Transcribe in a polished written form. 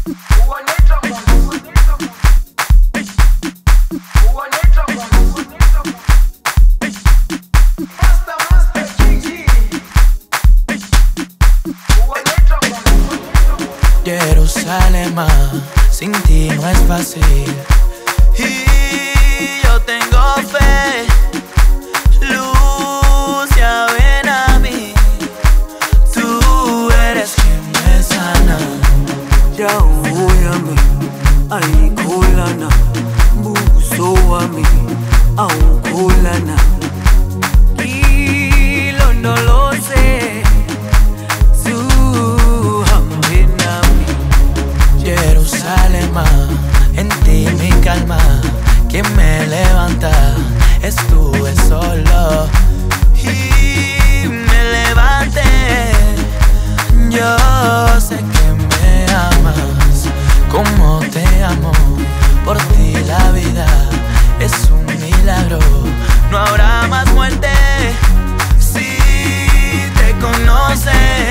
Jerusalén, sin ti no es fácil. Y yo tengo fe, luz, ya ven a mí. Tú eres quien me sana. Ya voy a mí, ay kulana, buso a mí, aun kulana. Y no lo sé. Jerusalén, en ti mi calma, quien me levanta, estuve solo y me levanté. Yo sé que me amas, como te amo, por ti la vida es un milagro, no habrá más muerte si te conoces.